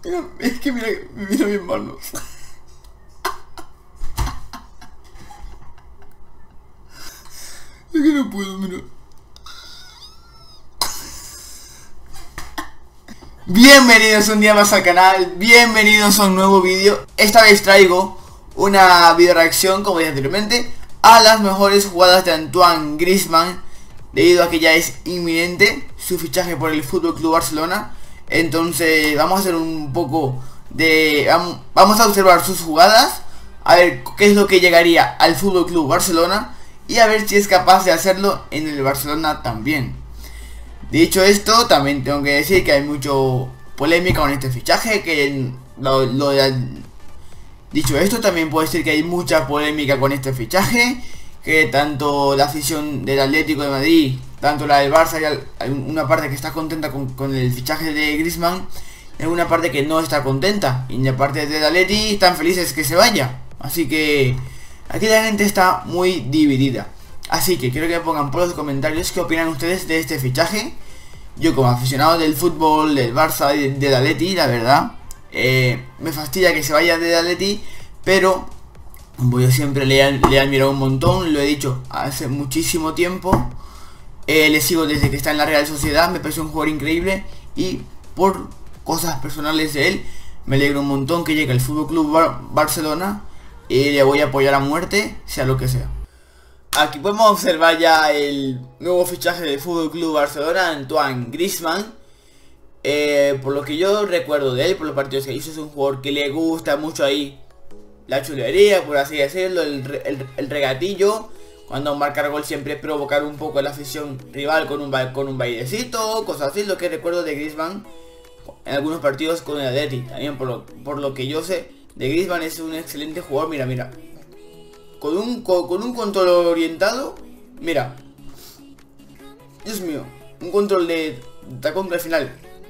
Es que mira mis manos. Es que no puedo, mira. Bienvenidos un día más al canal, bienvenidos a un nuevo vídeo. Esta vez traigo una video reacción, como dije anteriormente, a las mejores jugadas de Antoine Griezmann, debido a que ya es inminente su fichaje por el FC Barcelona. Entonces vamos a hacer un poco de... Vamos a observar sus jugadas, a ver qué es lo que llegaría al FC Barcelona y a ver si es capaz de hacerlo en el Barcelona también. Dicho esto, también tengo que decir que hay mucho polémica con este fichaje, dicho esto, también puedo decir que hay mucha polémica con este fichaje, que tanto la afición del Atlético de Madrid, tanto la del Barça, hay una parte que está contenta con el fichaje de Griezmann, y hay una parte que no está contenta, y la parte del Atleti están felices que se vaya. Así que aquí la gente está muy dividida. Así que quiero que me pongan por los comentarios qué opinan ustedes de este fichaje. Yo, como aficionado del fútbol, del Barça y del Atleti, la verdad, me fastidia que se vaya del Atleti, pero como yo siempre le he admirado un montón, lo he dicho hace muchísimo tiempo. Le sigo desde que está en la Real Sociedad, me parece un jugador increíble y por cosas personales de él me alegro un montón que llegue al FC Barcelona y le voy a apoyar a muerte, sea lo que sea. Aquí podemos observar ya el nuevo fichaje del FC Barcelona, Antoine Griezmann. Por lo que yo recuerdo de él, por los partidos que hizo, es un jugador que le gusta mucho ahí la chulería, por así decirlo, el regatillo. Cuando marcar gol siempre provocar un poco a la afición rival con un bailecito, cosas así, lo que recuerdo de Griezmann en algunos partidos con el Atleti. También por lo que yo sé de Griezmann, es un excelente jugador. Mira, con un control orientado, mira, Dios mío, un control de tacón que al final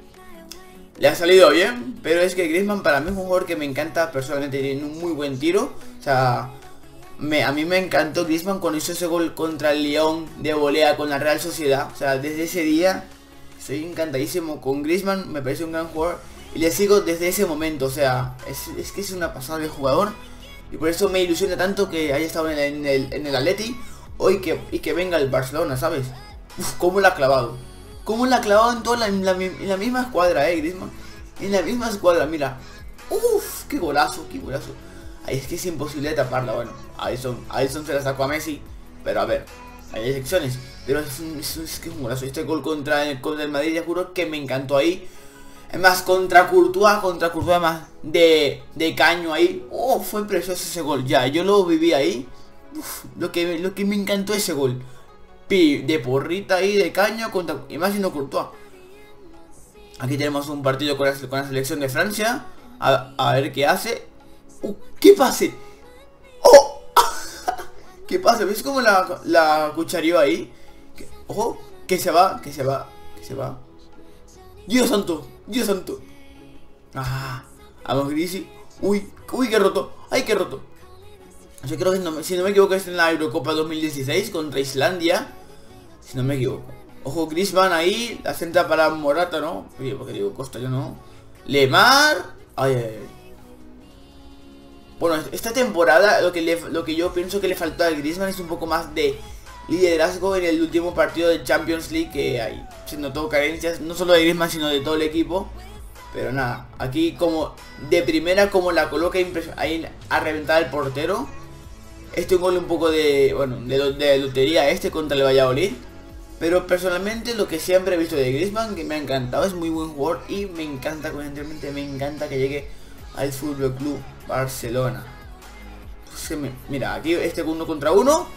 le ha salido bien, pero es que Griezmann para mí es un jugador que me encanta personalmente, tiene un muy buen tiro. O sea, a mí me encantó Griezmann cuando hizo ese gol contra el Lyon de volea con la Real Sociedad. O sea, desde ese día estoy encantadísimo con Griezmann, me parece un gran jugador y le sigo desde ese momento. O sea, es que es una pasada de jugador y por eso me ilusiona tanto que haya estado en el Atleti hoy y que venga el Barcelona, ¿sabes? Uf, cómo la ha clavado. Cómo la ha clavado en la misma escuadra, Griezmann. En la misma escuadra, mira. Uf, qué golazo, qué golazo. Ay, es que es imposible de taparla. Bueno, Alisson se la sacó a Messi, pero a ver, hay excepciones. Pero es que es un golazo. Este gol contra el Madrid, ya juro que me encantó ahí. Además, contra Courtois además de caño ahí. Oh, fue precioso ese gol. Ya, yo lo viví ahí. Uf, lo que me encantó ese gol. De porrita ahí, de caño, y más siendo Courtois. Aquí tenemos un partido con la selección de Francia. A ver qué hace. ¡Qué pase! ¡Oh! ¿Qué pase? ¿Ves cómo la cuchareó ahí? ¡Ojo! Que se va. ¡Dios santo! ¡Dios santo! ¡Ah! Vamos, Grisi. ¡Uy! ¡Qué roto! ¡Ay, qué roto! Yo creo que, si no me equivoco, es en la Eurocopa 2016 contra Islandia. Si no me equivoco. Ojo, Griezmann ahí. La centra para Morata, ¿no? Oye, porque digo Costa, yo no. Lemar. Ay. Bueno, esta temporada lo que yo pienso que le faltó a Griezmann es un poco más de liderazgo en el último partido de Champions League, que ahí se notó carencias, no solo de Griezmann sino de todo el equipo. Pero nada, aquí como de primera, como la coloca ahí a reventar el portero. Este un gol un poco de lotería contra el Valladolid. Pero personalmente lo que siempre he visto de Griezmann, que me ha encantado, es muy buen jugador y me encanta, constantemente me encanta que llegue al FC Barcelona. Pues mira, aquí este 1 contra 1.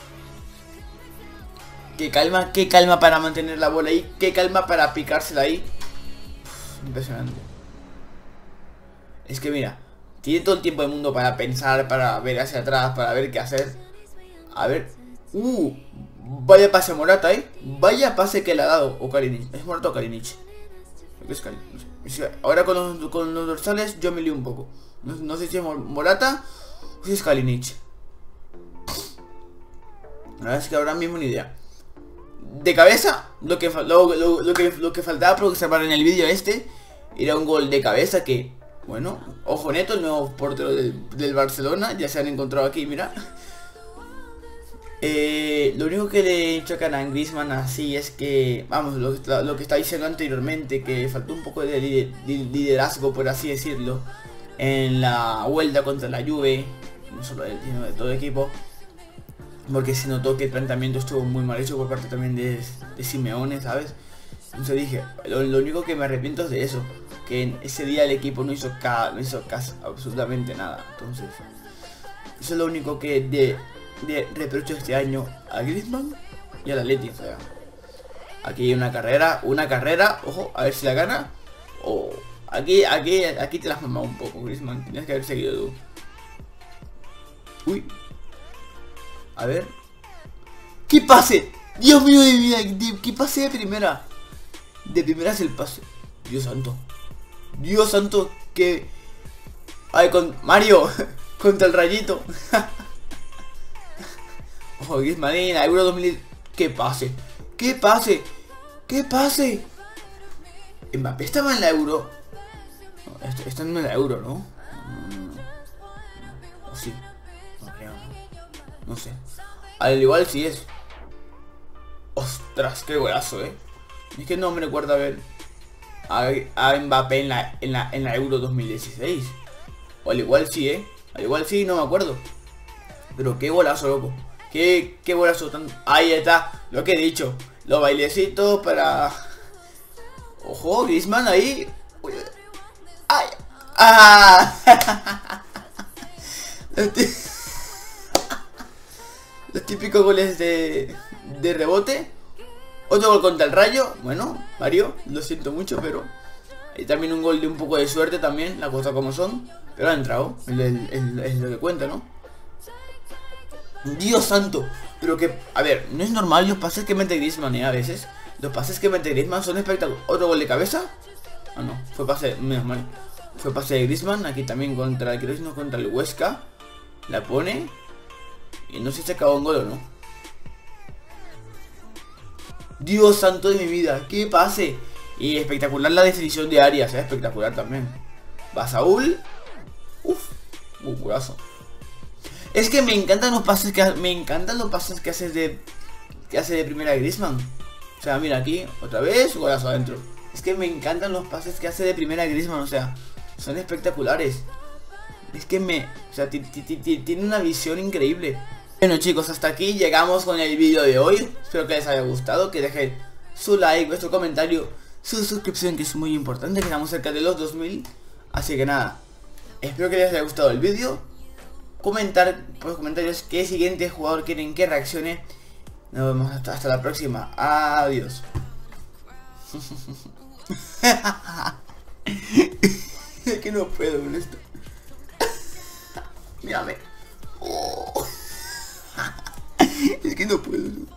Qué calma para mantener la bola ahí, qué calma para picársela ahí. Impresionante. Es que mira, tiene todo el tiempo del mundo para pensar, para ver hacia atrás, para ver qué hacer. A ver. Vaya pase a Morata, vaya pase que le ha dado. O Kalinic. ¿Es Morata o Kalinic? Creo que es Kalinic. No sé. Ahora con los dorsales yo me lío un poco. No sé si es Morata o si es Kalinic. La verdad es que ahora mismo ni idea. De cabeza, lo que faltaba por observar en el vídeo era un gol de cabeza que Bueno, ojo Neto, el nuevo portero del Barcelona. Ya se han encontrado aquí, mira. Lo único que le chocan a Griezmann así es que, vamos, lo que estaba diciendo anteriormente, que faltó un poco de liderazgo, por así decirlo, en la vuelta contra la Juve, no solo de él, sino de todo el equipo, porque se notó que el planteamiento estuvo muy mal hecho por parte también de Simeone, ¿sabes? Entonces dije, lo único que me arrepiento es de eso, que en ese día el equipo no hizo caso absolutamente nada. Entonces eso es lo único que de reprocho este año a Griezmann y al Atleti. O sea, aquí hay una carrera, ojo, a ver si la gana. O aquí te la has mamado un poco, Griezmann, tienes que haber seguido tú. Uy, a ver, ¡qué pase! Dios mío de mi vida, ¿qué pase de primera? De primera es el pase. Dios santo, que... Ay, con Mario, contra el rayito. Ojo, Griezmann, Euro 2000. ¡Qué pase! ¡Qué pase! ¡Qué pase! Mbappé estaba en la Euro. No, esto no es la Euro, ¿no? O sí. No creo, ¿no? No sé. Al igual sí es. Ostras, qué golazo, Es que no me recuerdo ver a Mbappé en la Euro 2016. O al igual sí, Al igual sí, no me acuerdo. Pero qué golazo, loco. Qué golazo tan... Ahí está, lo que he dicho. Los bailecitos para... Ojo, Griezmann ahí. Uy, ¡ay! ¡Ah! Los típicos goles de rebote. Otro gol contra el Rayo. Bueno, Mario, lo siento mucho, pero... Hay también un gol de un poco de suerte también, las cosas como son. Pero ha entrado, es lo que cuenta, ¿no? Dios santo. Pero que, a ver, no es normal los pases que mete Griezmann, a veces. Los pases que mete Griezmann son espectaculares. ¿Otro gol de cabeza? Ah, no, fue pase, menos mal. Fue pase de Griezmann, aquí también contra el Cruz, no contra el Huesca. La pone. Y no sé si se acabó un gol o no. Dios santo de mi vida, qué pase. Y espectacular la definición de Arias, espectacular también. Va Saúl. Uff, un curazo. Es que me encantan los pases que hace de primera Griezmann. O sea, mira aquí, otra vez, golazo adentro. Es que me encantan los pases que hace de primera Griezmann, o sea, son espectaculares. Es que o sea, tiene una visión increíble. Bueno chicos, hasta aquí llegamos con el vídeo de hoy. Espero que les haya gustado, que dejen su like, vuestro comentario, su suscripción, que es muy importante, que estamos cerca de los 2000. Así que nada, espero que les haya gustado el vídeo. Comentar por los comentarios qué siguiente jugador quieren que reaccione. Nos vemos hasta la próxima. Adiós. Es que no puedo con esto. Mírame. Oh. Es que no puedo.